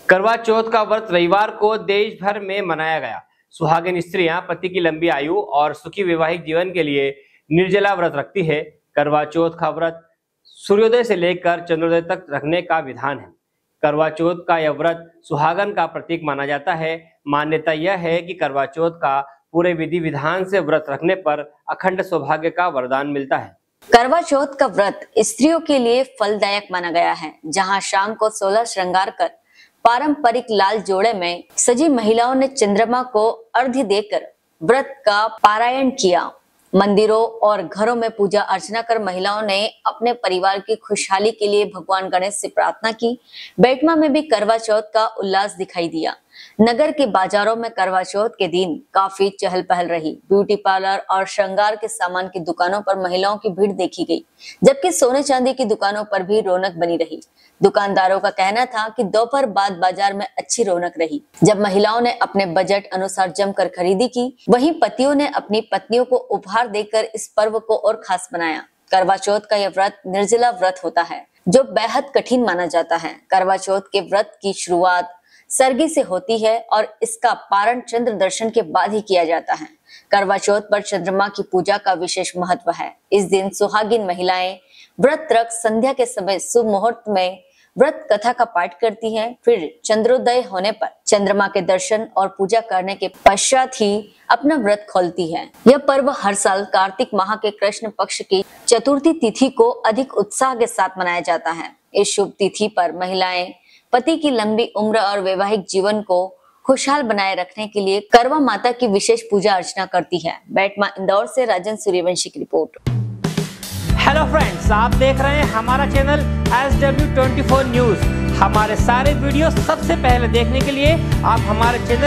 करवा चौथ का व्रत रविवार को देश भर में मनाया गया। सुहागिन स्त्रियां पति की लंबी आयु और सुखी वैवाहिक जीवन के लिए निर्जला व्रत रखती है। करवा चौथ का व्रत सूर्योदय से लेकर चंद्रोदय तक रखने का विधान है। करवा चौथ का यह व्रत सुहागन का प्रतीक माना जाता है। मान्यता यह है कि करवा चौथ का पूरे विधि विधान से व्रत रखने पर अखंड सौभाग्य का वरदान मिलता है। करवा चौथ का व्रत स्त्रियों के लिए फलदायक माना गया है, जहां शाम को 16 श्रृंगार कर पारंपरिक लाल जोड़े में सजी महिलाओं ने चंद्रमा को अर्घ्य देकर व्रत का पारायण किया। मंदिरों और घरों में पूजा अर्चना कर महिलाओं ने अपने परिवार की खुशहाली के लिए भगवान गणेश से प्रार्थना की। बेटमा में भी करवा चौथ का उल्लास दिखाई दिया। नगर के बाजारों में करवा चौथ के दिन काफी चहल पहल रही। ब्यूटी पार्लर और श्रृंगार के सामान की दुकानों पर महिलाओं की भीड़ देखी गई, जबकि सोने चांदी की दुकानों पर भी रौनक बनी रही। दुकानदारों का कहना था कि दोपहर बाद बाजार में अच्छी रौनक रही। जब महिलाओं ने अपने बजट अनुसार जमकर खरीदी की, वहीं पतियों ने अपनी पत्नियों को उपहार देकर इस पर्व को और खास बनाया। करवा चौथ का यह व्रत निर्जला व्रत होता है, जो बेहद कठिन माना जाता है। करवा चौथ के व्रत की शुरुआत सरगी से होती है और इसका पारण चंद्र दर्शन के बाद ही किया जाता है। करवा चौथ पर चंद्रमा की पूजा का विशेष महत्व है। इस दिन सुहागिन महिलाएं व्रत रख संध्या के समय शुभ मुहूर्त में व्रत कथा का पाठ करती हैं। फिर चंद्रोदय होने पर चंद्रमा के दर्शन और पूजा करने के पश्चात ही अपना व्रत खोलती है। यह पर्व हर साल कार्तिक माह के कृष्ण पक्ष की चतुर्थी तिथि को अधिक उत्साह के साथ मनाया जाता है। इस शुभ तिथि पर महिलाएं पति की लंबी उम्र और वैवाहिक जीवन को खुशहाल बनाए रखने के लिए करवा माता की विशेष पूजा अर्चना करती है। बेटमा इंदौर से राजन सूर्यवंशी की रिपोर्ट। हेलो फ्रेंड्स, आप देख रहे हैं हमारा चैनल SW24 न्यूज। हमारे सारे वीडियो सबसे पहले देखने के लिए आप हमारे चैनल